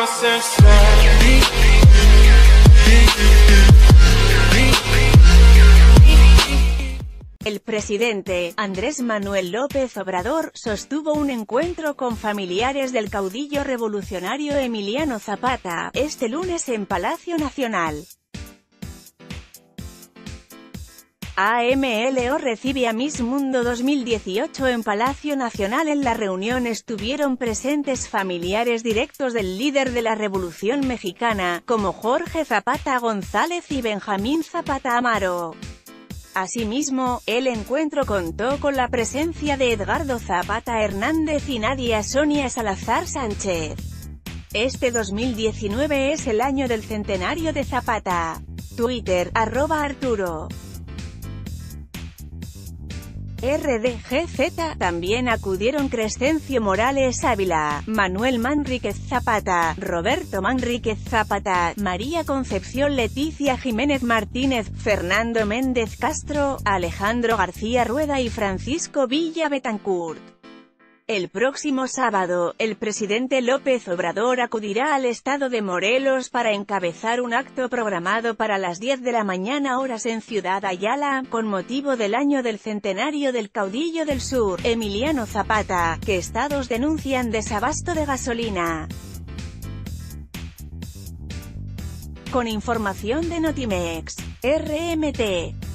El presidente, Andrés Manuel López Obrador, sostuvo un encuentro con familiares del caudillo revolucionario Emiliano Zapata, este lunes en Palacio Nacional. AMLO recibe a Miss Mundo 2018 en Palacio Nacional. En la reunión estuvieron presentes familiares directos del líder de la Revolución Mexicana, como Jorge Zapata González y Benjamín Zapata Amaro. Asimismo, el encuentro contó con la presencia de Edgardo Zapata Hernández y Nadia Sonia Salazar Sánchez. Este 2019 es el año del centenario de Zapata. Twitter, @Arturo RDGZ. También acudieron Crescencio Morales Ávila, Manuel Manríquez Zapata, Roberto Manríquez Zapata, María Concepción Leticia Jiménez Martínez, Fernando Méndez Castro, Alejandro García Rueda y Francisco Villa Betancourt. El próximo sábado, el presidente López Obrador acudirá al estado de Morelos para encabezar un acto programado para las 10 de la mañana horas en Ciudad Ayala, con motivo del año del centenario del caudillo del sur, Emiliano Zapata, que estados denuncian desabasto de gasolina. Con información de Notimex, RMT.